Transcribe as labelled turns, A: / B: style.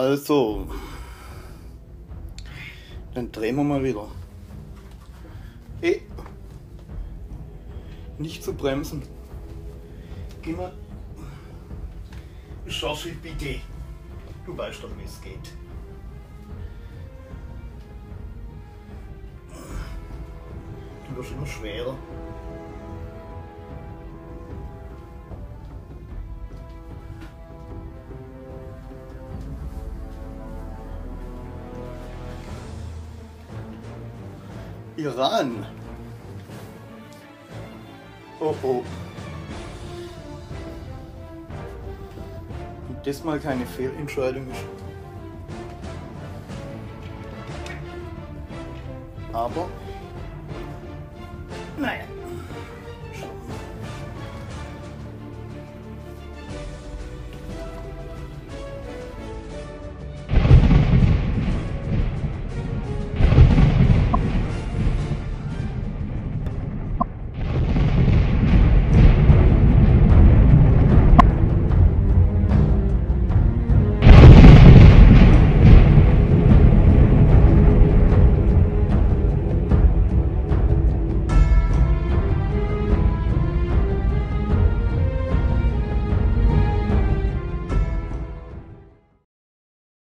A: Also, dann drehen wir mal wieder. Nicht zu bremsen. Geh mal. Schaffe bitte. Du weißt doch, wie es geht. Du wirst immer schwerer. Iran. Oh oh. Und das mal keine Fehlentscheidung ist. Aber